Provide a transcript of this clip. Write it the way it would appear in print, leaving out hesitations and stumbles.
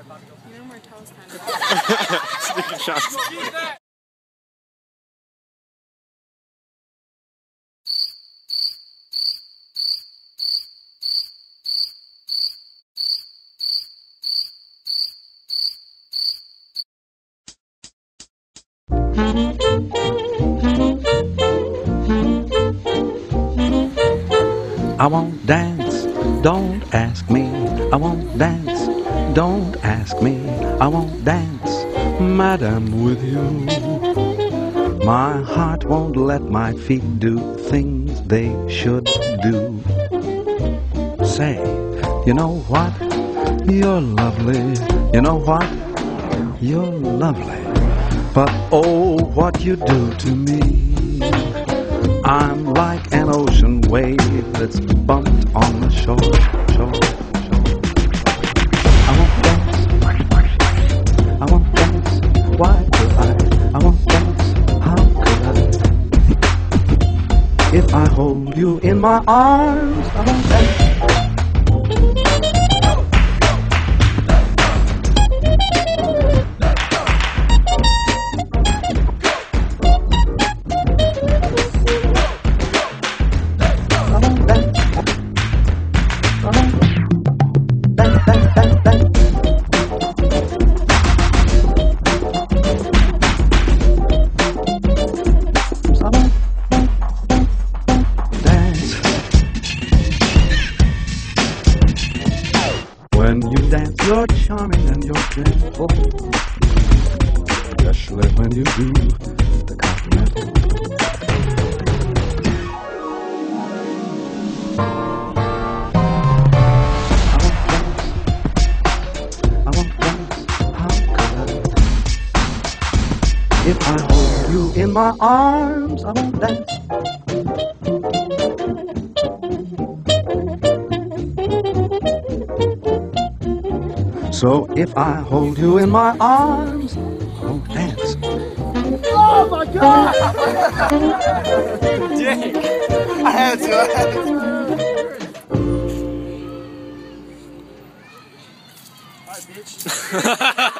You know Martell's kind of. Sneaking shots. I won't dance, don't ask me. I won't dance, don't ask me. I won't dance, madam, with you. My heart won't let my feet do things they should do. Say, you know what? You're lovely. You know what? You're lovely. But oh, what you do to me. I'm like an ocean wave that's bumped on the shore. I won't dance. I won't dance. Why would I won't dance. How could I? If I hold you in my arms, I won't dance. When you dance, you're charming and you're gentle, especially when you do the continental. I won't dance, how could I? If I hold you in my arms, I won't dance. So if I hold you in my arms, I won't dance. Oh my God! Dick! I had to. Alright, bitch.